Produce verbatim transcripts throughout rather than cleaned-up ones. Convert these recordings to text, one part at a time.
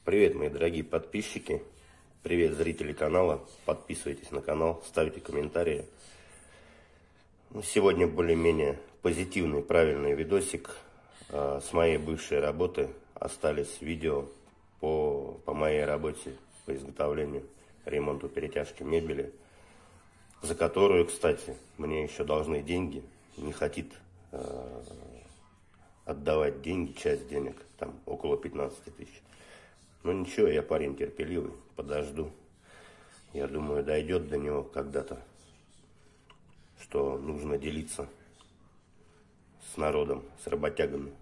Привет, мои дорогие подписчики, привет, зрители канала, подписывайтесь на канал, ставьте комментарии. Сегодня более-менее позитивный, правильный видосик э, с моей бывшей работы. Остались видео по, по моей работе по изготовлению, ремонту, перетяжке мебели, за которую, кстати, мне еще должны деньги, не хотит э, отдавать деньги, часть денег, там около пятнадцати тысяч. Ну ничего, я парень терпеливый, подожду. Я думаю, дойдет до него когда-то, что нужно делиться с народом, с работягами.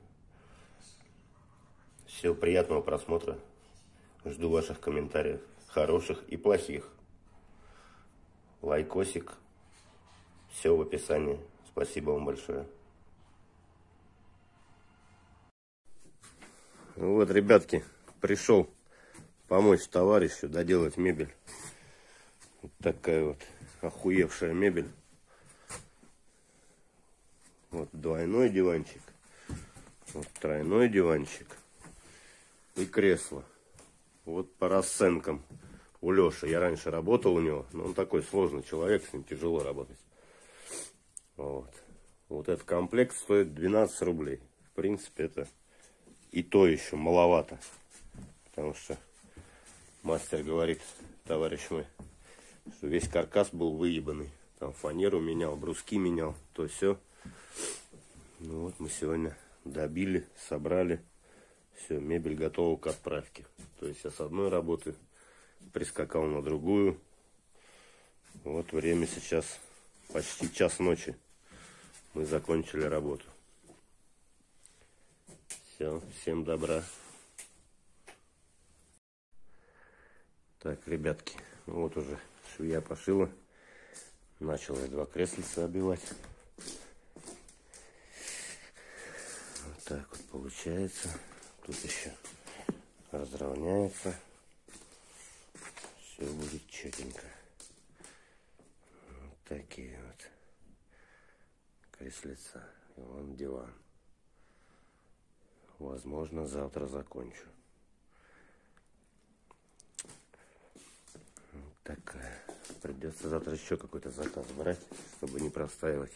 Всего приятного просмотра. Жду ваших комментариев, хороших и плохих. Лайкосик. Все в описании. Спасибо вам большое. Вот, ребятки, пришел помочь товарищу доделать мебель. Вот такая вот охуевшая мебель. Вот двойной диванчик, вот тройной диванчик и кресло. Вот по расценкам у Леши. Я раньше работал у него, но он такой сложный человек, с ним тяжело работать. Вот. Вот этот комплект стоит двенадцать рублей. В принципе, это и то еще маловато. Потому что мастер говорит, товарищ мой, что весь каркас был выебанный. Там фанеру менял, бруски менял, то все. Ну вот мы сегодня добили, собрали. Все, мебель готова к отправке. То есть я с одной работы прискакал на другую. Вот время сейчас почти час ночи. Мы закончили работу. Все, всем добра. Так, ребятки, вот уже швея пошила. Начал я два креслица обивать. Вот так вот получается. Тут еще разровняется. Все будет четенько. Вот такие вот креслица. И вон диван. Возможно, завтра закончу. Вот такая. Придется завтра еще какой-то заказ брать, чтобы не простаивать.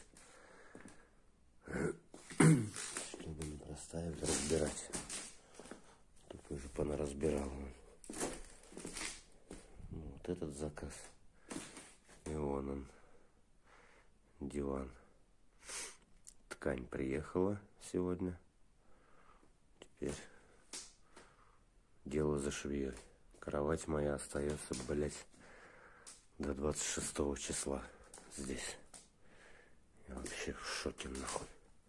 Чтобы не простаивать, разбирать. Тут уже понаразбирал. Вот этот заказ. И вон он. Диван. Ткань приехала сегодня. Теперь дело за швеей. Кровать моя остается, блять, до двадцать шестого числа здесь. Я вообще в шоке, нахуй.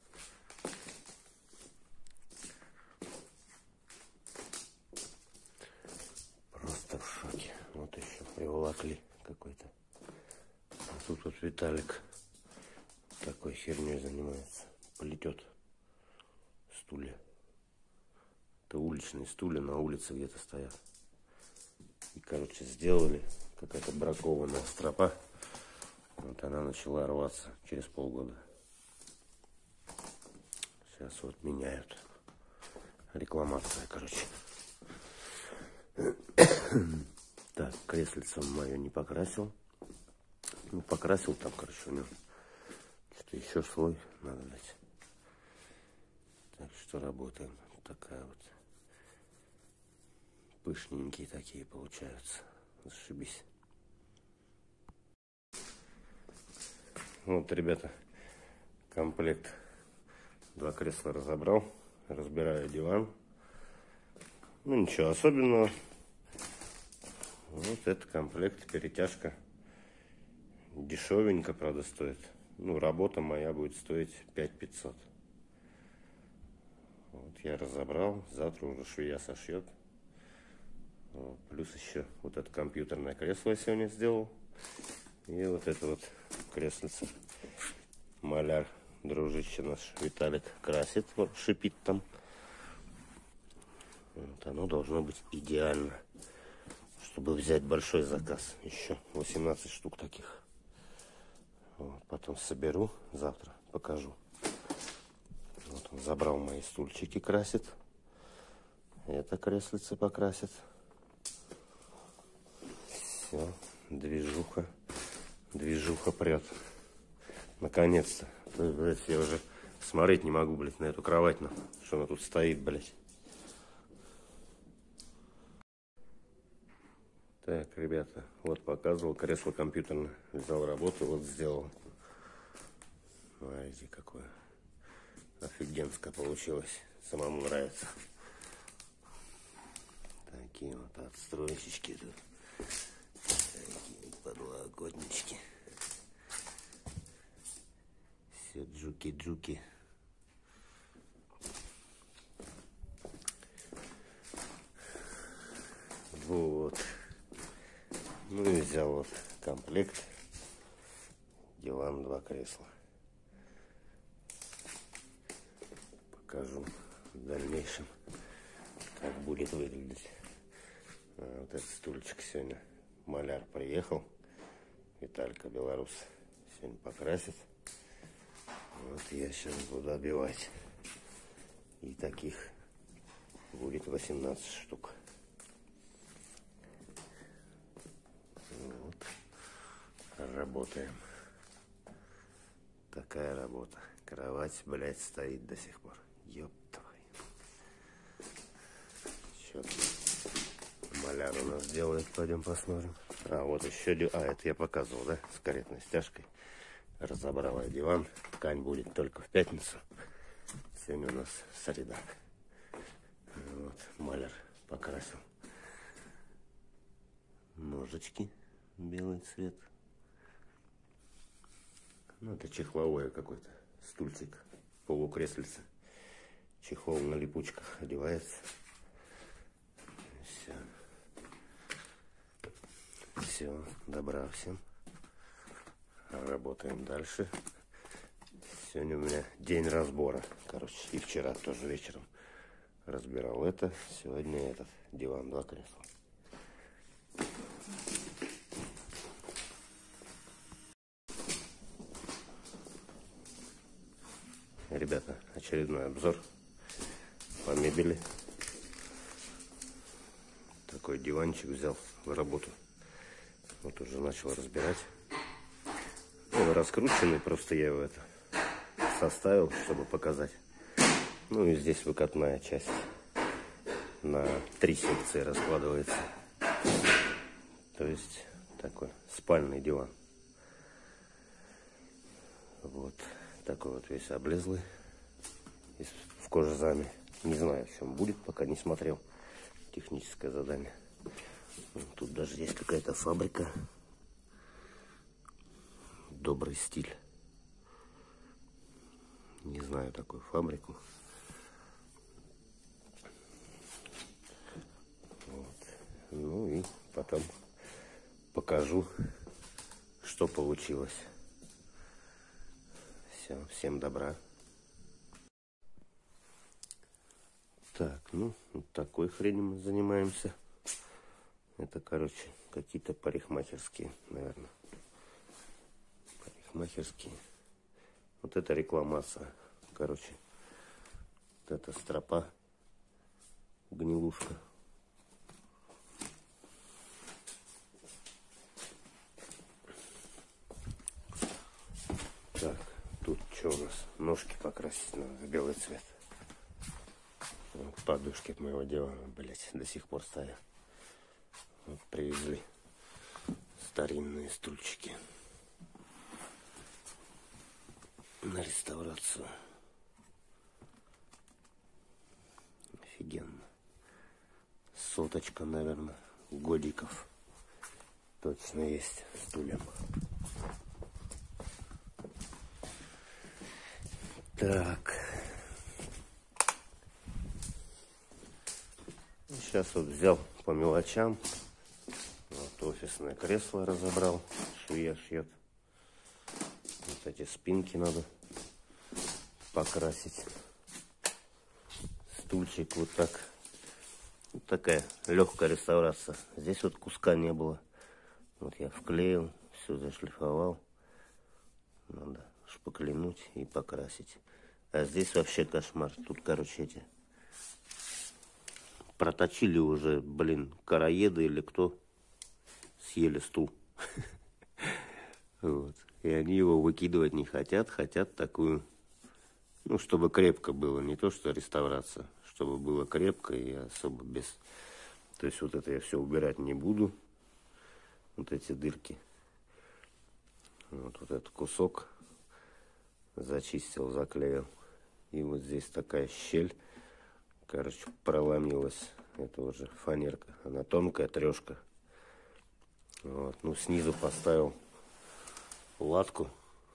Просто в шоке. Вот еще приволокли какой-то. А тут вот Виталик такой херней занимается. Плетет стулья. Это уличные стулья, на улице где-то стоят. И, короче, сделали какая-то бракованная стропа. Вот она начала рваться через полгода. Сейчас вот меняют. Рекламация, короче. Так, креслица мое не покрасил. Ну, покрасил там, короче, у него. Что-то еще слой надо дать. Так что работаем. Такая вот. Пышненькие такие получаются. Зашибись. Вот, ребята, комплект. Два кресла разобрал. Разбираю диван. Ну, ничего особенного. Вот это комплект, перетяжка. Дешевенько, правда, стоит. Ну, работа моя будет стоить пять пятьсот. Вот я разобрал. Завтра уже швея сошьет. Плюс еще вот это компьютерное кресло я сегодня сделал. И вот это вот креслице. Маляр, дружище наш Виталик, красит, вот, шипит там. Вот оно должно быть идеально, чтобы взять большой заказ. Еще восемнадцать штук таких. Вот, потом соберу, завтра покажу. Вот он забрал мои стульчики, красит. Это креслице покрасят. Все, движуха. Движуха прет. Наконец-то. Блять, я уже смотреть не могу, блядь, на эту кровать, на, что она тут стоит, блядь. Так, ребята, вот показывал кресло компьютерное. Взял работу, вот сделал. Смотрите, какое офигенское получилось. Самому нравится. Такие вот отстройщички тут. Такие подлокотнички. Все джуки-джуки. Вот. Ну и взял вот комплект. Диван, два кресла. Покажу в дальнейшем, как будет выглядеть. А вот этот стульчик сегодня маляр приехал. Виталька, белорус, сегодня покрасит. Вот я сейчас буду обивать. И таких будет восемнадцать штук. Вот. Работаем. Такая работа. Кровать, блядь, стоит до сих пор. Ёб твою. Что маляр у нас делает, пойдем посмотрим. А, вот еще, а, это я показывал, да, с каретной стяжкой. Разобрал я диван. Ткань будет только в пятницу. Сегодня у нас среда. Вот, маляр покрасил. Ножички, белый цвет. Ну, это чехловое какой-то стульчик, полукреслица. Чехол на липучках одевается. Все. Все, добра всем. Работаем дальше. Сегодня у меня день разбора. Короче, и вчера тоже вечером разбирал это. Сегодня этот диван, два кресла. Ребята, очередной обзор по мебели. Такой диванчик взял в работу. Вот уже начал разбирать. Он раскрученный, просто я его это составил, чтобы показать. Ну и здесь выкатная часть. На три секции раскладывается. То есть такой спальный диван. Вот. Такой вот весь облезлый. В кожзаме. Не знаю, в чем будет, пока не смотрел. Техническое задание. Тут даже есть какая-то фабрика. Добрый стиль. Не знаю такую фабрику. Вот. Ну и потом покажу, что получилось. Все, всем добра. Так, ну, вот такой хренью мы занимаемся. Это, короче, какие-то парикмахерские, наверное. Парикмахерские. Вот это рекламация. Короче, вот это стропа, гнилушка. Так, тут что у нас? Ножки покрасить надо в белый цвет. Вот подушки от моего дивана, блять, до сих пор стоят. Вот привезли старинные стульчики на реставрацию. Офигенно. Соточка, наверное, годиков точно есть стульям. Так. Сейчас вот взял по мелочам. Вот офисное кресло разобрал. Швея шьет. Вот эти спинки надо покрасить. Стульчик вот так. Вот такая легкая реставрация. Здесь вот куска не было. Вот я вклеил, все зашлифовал. Надо шпаклянуть и покрасить. А здесь вообще кошмар. Тут, короче, эти проточили уже, блин, короеды или кто, съели стул. Вот. И они его выкидывать не хотят, хотят такую, ну, чтобы крепко было, не то что реставрация, чтобы было крепко и особо без... То есть вот это я все убирать не буду, вот эти дырки. Вот, вот этот кусок зачистил, заклеил. И вот здесь такая щель, короче, проломилась. Это уже фанерка, она тонкая, трешка. Вот. Ну, снизу поставил латку,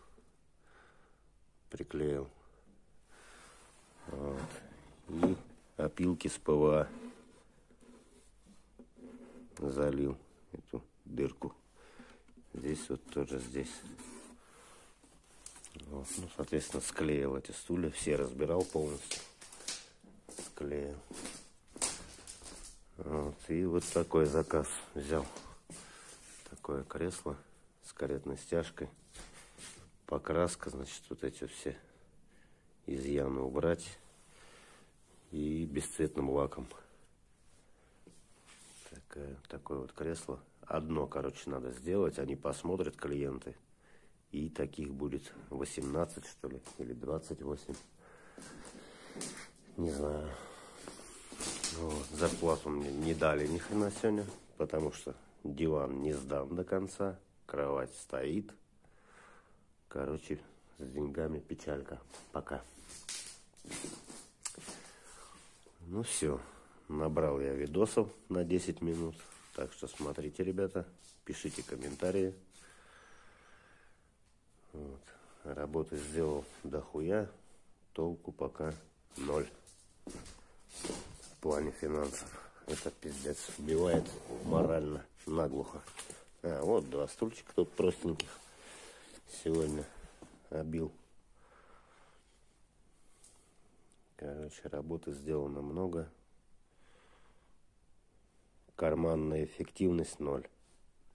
приклеил. Вот. И опилки с ПВА залил эту дырку. Здесь вот тоже здесь. Вот. Ну, соответственно, склеил эти стулья, все разбирал полностью. Склеил. Вот. И вот такой заказ взял. Такое кресло с каретной стяжкой. Покраска, значит, вот эти все изъяны убрать. И бесцветным лаком. Такое, такое вот кресло. Одно, короче, надо сделать. Они посмотрят, клиенты. И таких будет восемнадцать, что ли, или двадцать восемь. Не знаю. Вот. Зарплату мне не дали ни хрена сегодня, потому что диван не сдан до конца, кровать стоит. Короче, с деньгами печалька. Пока. Ну все, набрал я видосов на десять минут. Так что смотрите, ребята, пишите комментарии. Вот. Работы сделал дохуя, толку пока ноль. В плане финансов. Это пиздец, убивает морально, наглухо. А, вот два стульчика тут простеньких сегодня обил. Короче, работы сделано много. Карманная эффективность ноль.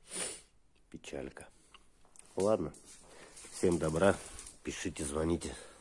Печалька. Ладно. Всем добра. Пишите, звоните.